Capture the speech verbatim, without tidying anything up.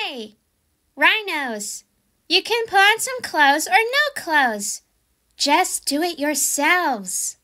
Hey! Rhinos, you can put on some clothes or no clothes. Just do it yourselves.